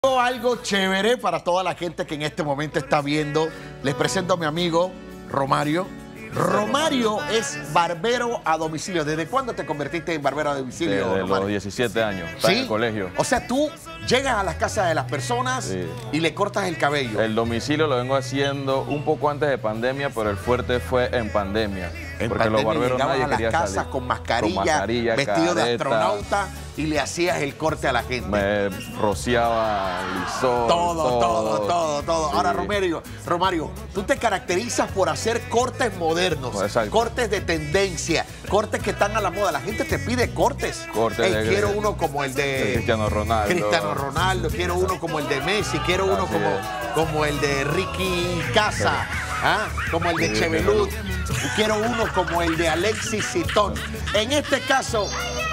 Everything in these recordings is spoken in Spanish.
Algo chévere para toda la gente que en este momento está viendo. Les presento a mi amigo Romario. Romario es barbero a domicilio. ¿Desde cuándo te convertiste en barbero a domicilio, Desde Romario? los 17 años, está en el colegio. O sea, tú llegas a las casas de las personas y le cortas el cabello. El domicilio lo vengo haciendo un poco antes de pandemia, pero el fuerte fue en pandemia. Porque los barberos nadie a las quería casas salir. con mascarilla, vestido de careta, astronauta y le hacías el corte a la gente. Me rociaba lisol, Todo. Sí. Ahora, Romario, tú te caracterizas por hacer cortes modernos, cortes de tendencia, cortes que están a la moda. La gente te pide cortes. Quiero uno como el de Cristiano Ronaldo. Quiero uno como el de Messi, quiero uno como el de Ricky Casa, como el de Chevelut, quiero uno como el de Alexis Sitón. En este caso,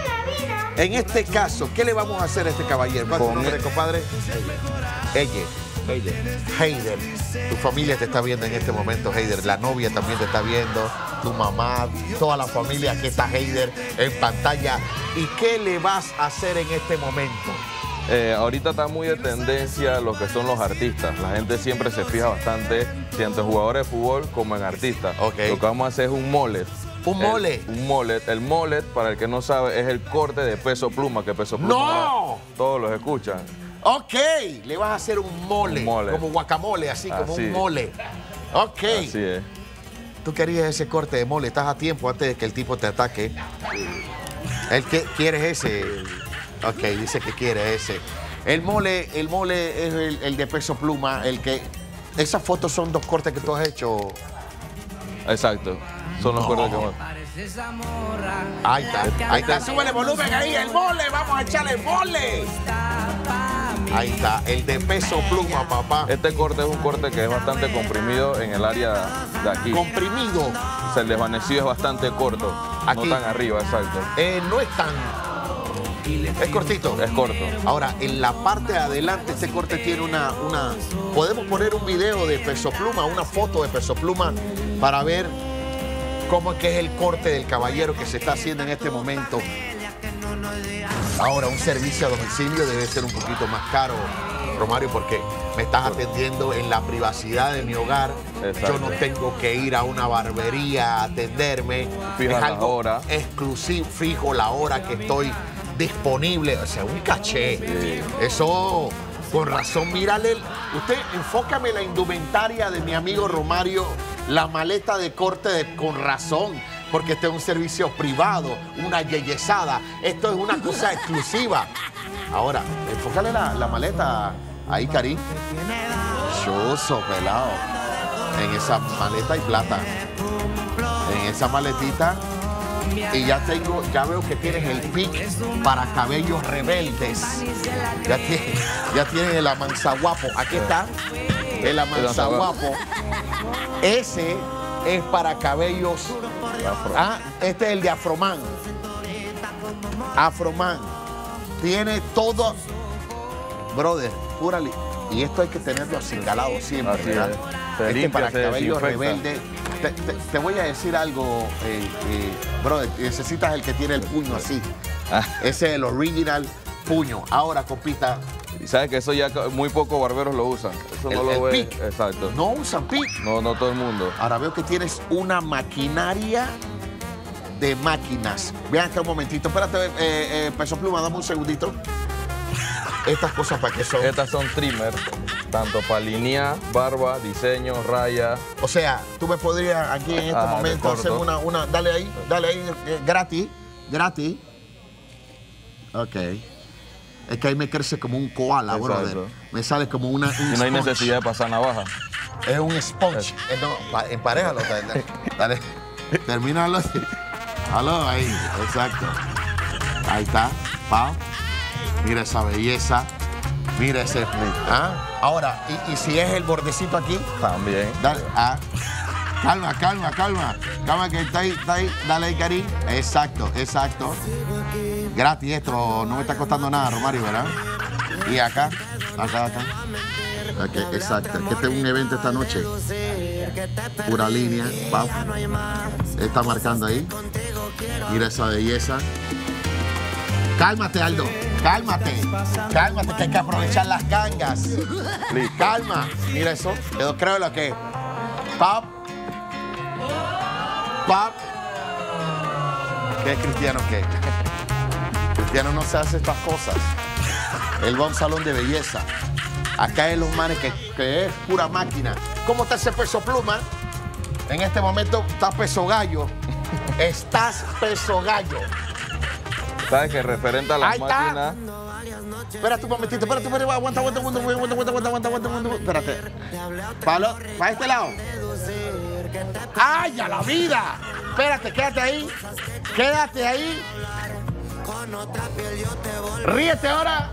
¿qué le vamos a hacer a este caballero? ¿Cuál es tu nombre, compadre? Heider. Tu familia te está viendo en este momento, Heider. La novia también te está viendo, tu mamá, toda la familia. Aquí está Heider en pantalla. ¿Y qué le vas a hacer en este momento? Ahorita está muy de tendencia lo que son los artistas. La gente siempre se fija bastante, tanto en jugadores de fútbol como en artistas. Lo que vamos a hacer es un mullet. ¿Un mullet? Un mullet. El mullet, para el que no sabe, es el corte de Peso Pluma, que Peso Pluma todos los escuchan. Ok, le vas a hacer un mole, como guacamole, así como un mole. Ok. Así es. Tú querías ese corte de mole, estás a tiempo antes de que el tipo te ataque. ¿Quieres ese? Ok, dice que quiere ese. El mole es el de Peso Pluma, esas fotos son dos cortes que tú has hecho. Exacto, son los cortes que hemos. Ahí está, súbele volumen ahí, el mole, vamos a echarle el mole. Ahí está, el de Peso Pluma, papá. Este corte es un corte que es bastante comprimido en el área de aquí. ¿Comprimido? O sea, el desvanecido es bastante corto, aquí. No tan arriba, exacto. No es tan... ¿Es cortito? Es corto. Ahora, en la parte de adelante este corte tiene una... Podemos poner un video de Peso Pluma, una foto de Peso Pluma para ver cómo es que es el corte del caballero que se está haciendo en este momento. Ahora, un servicio a domicilio debe ser un poquito más caro, Romario, porque me estás atendiendo en la privacidad de mi hogar. Exacto. Yo no tengo que ir a una barbería a atenderme. Fija es algo la hora. Exclusivo, fijo la hora que estoy disponible. O sea, un caché. Sí. Eso, con razón, mírale. Usted, enfócame la indumentaria de mi amigo Romario, la maleta de corte con razón. Porque este es un servicio privado, una yeyesada. Esto es una cosa exclusiva. Ahora, enfócale la maleta ahí, Karim. Chuzo, pelado. En esa maleta hay plata. En esa maletita. Y ya veo que tienes el pic para cabellos rebeldes. Ya tienes el amanzaguapo. Aquí está el amanzaguapo. Ese es para cabellos. Este es el de Afroman. Afroman. Tiene todo. Brother, púrale. Y esto hay que tenerlo acingalado siempre, ¿verdad? Para cabellos rebeldes. Te voy a decir algo, brother. Necesitas el que tiene el puño así. Ese es el original puño. Ahora, compita. Y sabes que eso ya muy pocos barberos lo usan. Eso no lo ve. Exacto. No usan pic. No todo el mundo. Ahora veo que tienes una maquinaria de máquinas. Vean acá un momentito. Espérate, Peso Pluma, dame un segundito. ¿Estas cosas para qué son? Estas son trimmers, tanto para alinear, barba, diseño, raya. O sea, tú me podrías aquí en este momento hacer una... Dale ahí, gratis. Ok. Es que ahí me crece como un koala, brother. Me sale como una... Y no hay necesidad de pasar navaja. Es un sponge. No, emparejalo. Dale. Termínalo. Aló, ahí. Exacto. Ahí está. Pau. Mira esa belleza. Mira ese... Ahora, ¿y si es el bordecito aquí? También. Dale. Calma. Calma que está ahí. Dale ahí, Karim. Exacto. Gratis esto, no me está costando nada, Romario, ¿verdad? Y acá. Okay, exacto. Este es un evento esta noche. Pura línea. Pau. Está marcando ahí. Mira esa belleza. Cálmate, Aldo. Cálmate. Cálmate, que hay que aprovechar las gangas. Listo. Calma. Mira eso. Yo creo lo que es. Pop. Pop. ¿Qué es Cristiano qué? Cristiano no se hace estas cosas. Él va a un salón de belleza. Acá es los manes que es pura máquina. ¿Cómo está ese peso pluma? En este momento está peso gallo. Estás peso gallo. ¿Sabes que referente a las Ahí máquinas? Espérate un momentito, espérate, aguanta. Espérate. Para este lado. ¡Ay, a la vida! Espérate, quédate ahí. Quédate ahí. Ríete ahora.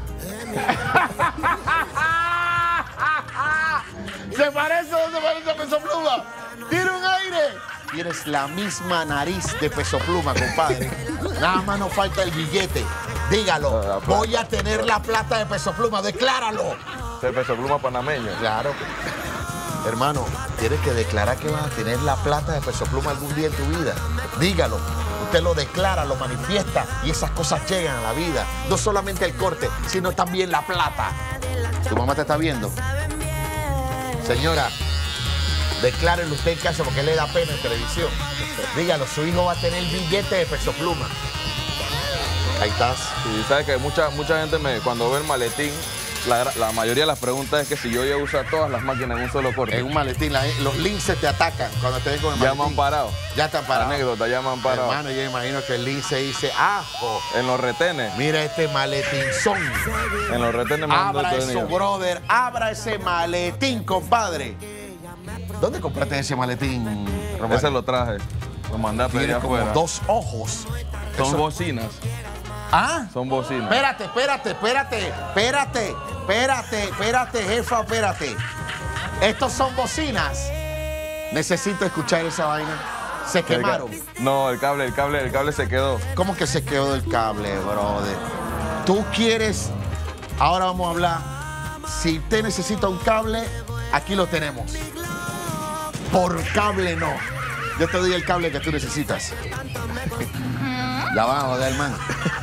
¿Se parece o no se parece a Peso Pluma? ¡Tiene un aire! Tienes la misma nariz de Peso Pluma, compadre. Nada más nos falta el billete. Dígalo. Voy a tener la plata de Peso Pluma. Decláralo. El Peso Pluma panameño. Claro. Hermano, tienes que declarar que vas a tener la plata de Peso Pluma algún día en tu vida. Dígalo. Usted lo declara, lo manifiesta y esas cosas llegan a la vida. No solamente el corte, sino también la plata. ¿Tu mamá te está viendo? Señora, declárelo usted en casa porque le da pena en televisión. Dígalo, su hijo va a tener billete de Peso Pluma. Ahí estás. Y sabes que mucha gente cuando ve el maletín, la mayoría de las preguntas es que si yo ya uso todas las máquinas en un solo corte. En un maletín, los linces te atacan cuando te ven con el maletín. Ya me han parado. Ya te han parado. Anécdota, ya me han parado. Hermano, yo imagino que el lince dice, ajo. En los retenes. Mira este maletinzón. En los retenes me abra eso, brother. Abra ese maletín, compadre. ¿Dónde compraste ese maletín, Romario? Ese lo traje. Lo mandé a pedir Tiene como afuera. 2 ojos. Son Eso... bocinas. ¿Ah? Son bocinas. Espérate, jefa, espérate. Estos son bocinas. Necesito escuchar esa vaina. Se quemaron. No, el cable se quedó. ¿Cómo que se quedó el cable, brother? Tú quieres... Ahora vamos a hablar. Si usted necesita un cable, aquí lo tenemos. Por cable no. Yo te doy el cable que tú necesitas. La van a joder, man.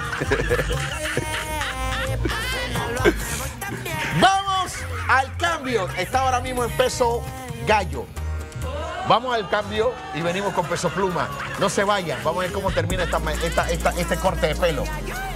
Vamos al cambio. Está ahora mismo en peso gallo. Vamos al cambio y venimos con Peso Pluma. No se vayan. Vamos a ver cómo termina este corte de pelo.